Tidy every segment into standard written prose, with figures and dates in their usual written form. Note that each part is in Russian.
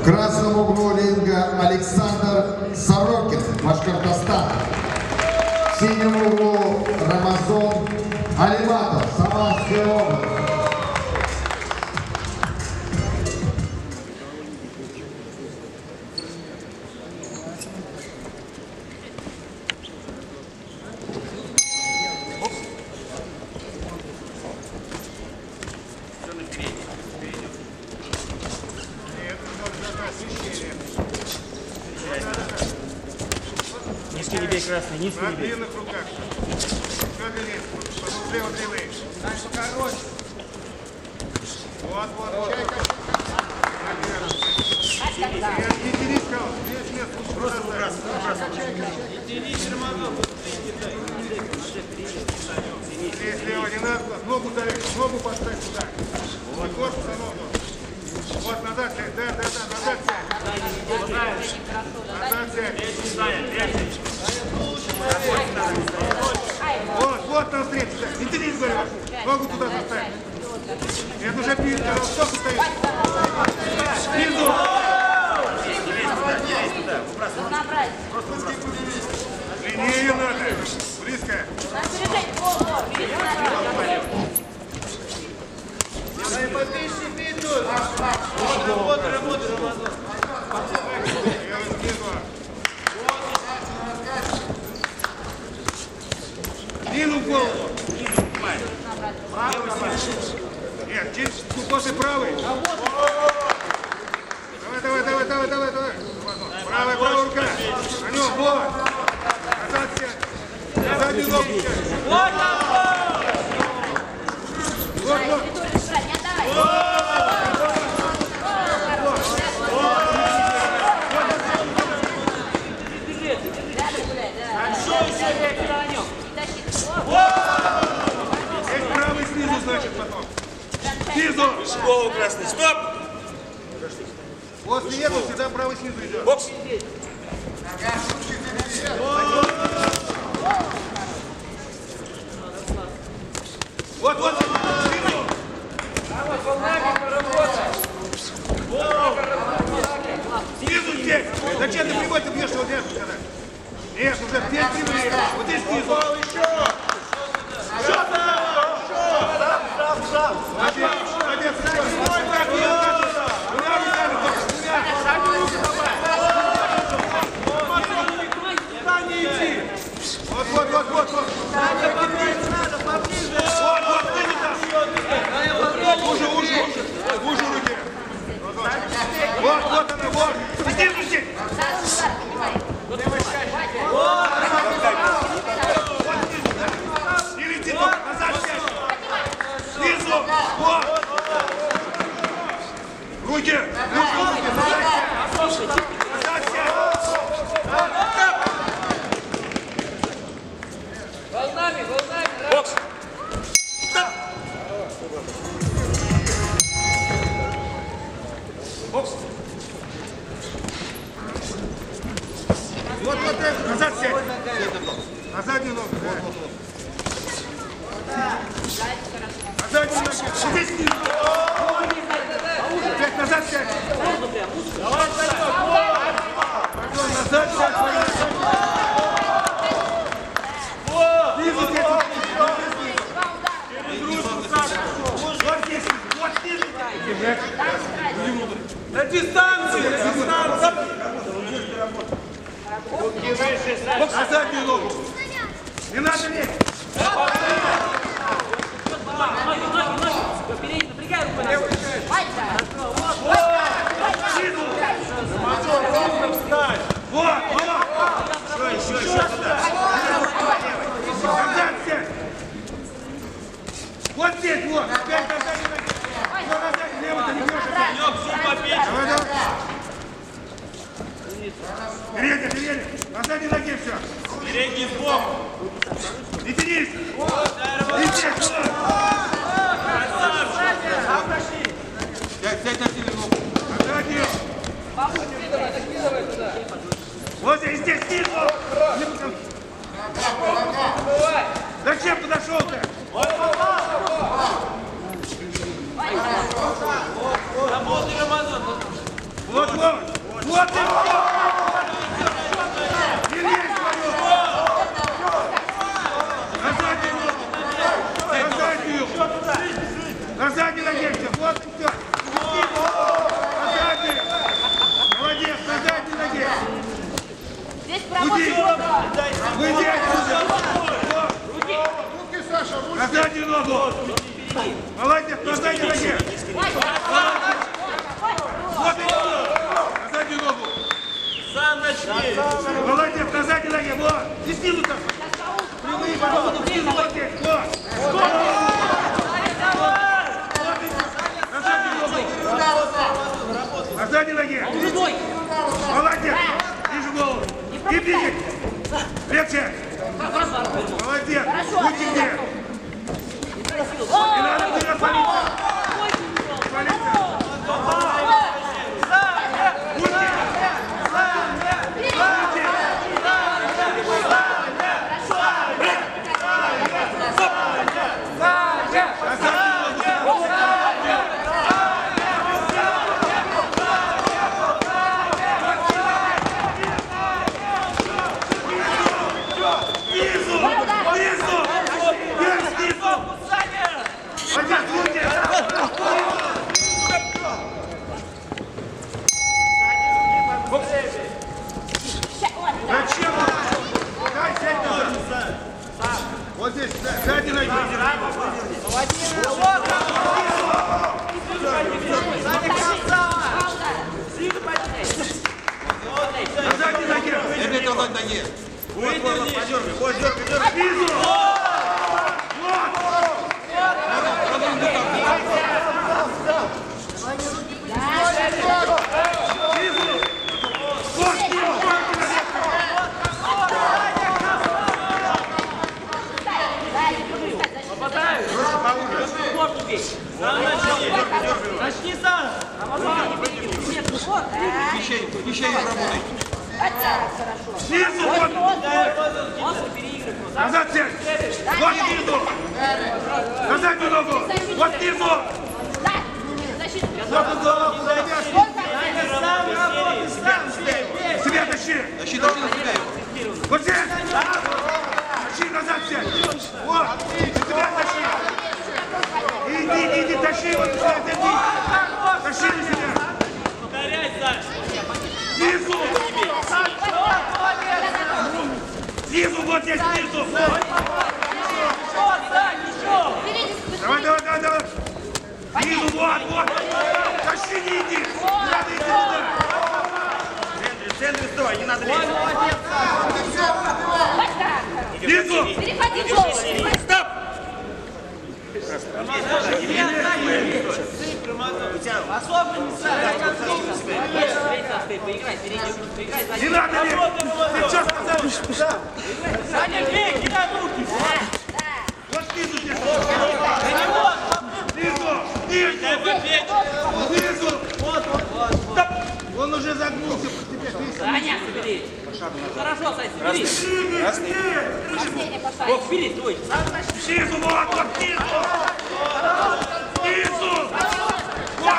В красном углу ринга Александр Сорокин, Башкортостан. В синем углу Рамазон Алиматов, Самарская область. Низкий не бей, красный, низкий не На бей. длинных руках. Все длиннее, слева длиннее. Дальше короче. Вот. Не тянись, Кал. Здесь место лучше бросать. Не тянись, Романов. Здесь слева не надо. Ногу залезь, ногу поставь сюда. Вот корпус за ногу. Вот назад сядь, да, назад сядь. Назад сядь. Вот навстречу, не тянись, говорю. Ногу туда заставь. Это уже пизд, когда сколько стоит. Снизу. Длиннее надо. Близко. Работай, Ромазон. Длину в голову. Нет, чист, после правой. Давай. Правая рука. На нем, вот. Назад сядь. На заднюю ногу сядь. Вот. Здесь правый снизу, значит, потом. Снизу. Голову красный. Стоп! После этого всегда правый снизу идет. Бокс. Вот. Снизу. Снизу здесь. Зачем ты прямой, ты бьешь его держишь когда? Нет, уже здесь прямые. Вот здесь снизу. Молодец, Вот. Уже руки. Вот она. Здесь. Не лети, назад сядь. Снизу. Вот. Руки. Назад сядь. Волнами. Бокс. Бокс. Вот, назад сядь. На заднюю ногу. На заднюю ногу. Здесь снизу. Опять назад сядь. Назад сядь. Снизу здесь. Вот снизу. На дистанции. На заднюю ногу. Не надо лезть. Впереди, напрягай руку. Вот. Еще туда. Назад сядь. Вот здесь, вот. Опять назад. Все назад, лево ты не бьешь. Давай. Передний. На задней ноге все. Передний в бок. Не тянись. И здесь. Сядь на сильную ногу. На заднюю. Вот здесь снизу. Зачем подошел-то? Работай, Романов. Вот, вот! Вот ты! Не лезь, на заднюю ногу! На заднюю! На заднюю ноге все! Вот и все! На заднюю! Молодец! На задней ноге! Здесь Уйди! промахивай. Уйди отсюда! На заднюю ногу! Молодец! На задней ноге! Вот и все! На заднюю ногу! Сам начни. Молодец! На задней ноге! Вот! И снизу так! Прямые породы! Снизу локоть! Вот! На заднюю ногу! На задней ноге! Молодец! Ниже голову! И двигай! Легче! Молодец! Будьте где! Не надо вперед валиться! Валиться! Будьте! Снизу! Снизу! Вверх снизу! Молодец! Будьте! Зачем? Дай, сядь назад. Вот здесь, сзади найди. На задней ноге. Опять на ноге. Вот, подергай, вот, дергай. Снизу. Вот. Снизу. Вот, снизу. Начни сам. Еще работай. Снизу. Вот. Назад сядь. Вот снизу. На заднюю ногу. Вот снизу. Вот тут голову подойдешь. Себя тащи. Тащи на себя. Вот сядь. Тащи, назад сядь. Вот. Себя тащи. Иди, тащи. Вот сюда, иди. Тащи на себя. Снизу. Снизу, вот здесь, снизу. Давай. Снизу, вот. Тащи, не иди. Не надо идти туда. В центре стой, не надо лезть. Снизу. Переходи в голову. Стоп! Особо не Не надо лезть. Ты что сказал? Саня, бей, кидай руки. Вот снизу здесь. Снизу. Стоп. Он уже загнулся под тебя. Саня, собери. Хорошо, Сань, собери. Ох, собери, стой. Снизу, вот снизу. Снизу. Вот,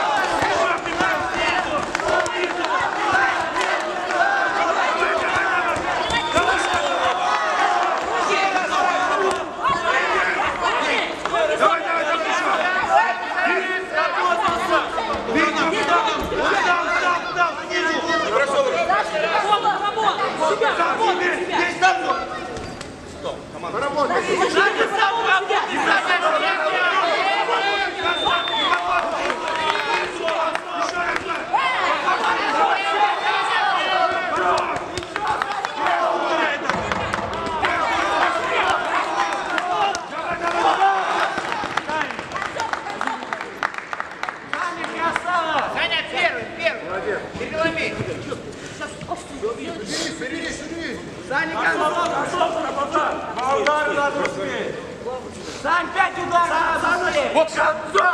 Сань, 5 ударов! Вот сейчас!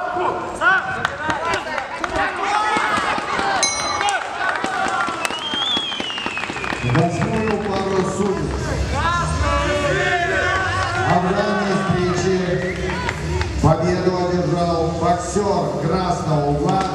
Восьмую пару судей. А в данной встрече победу одержал боксер красного угла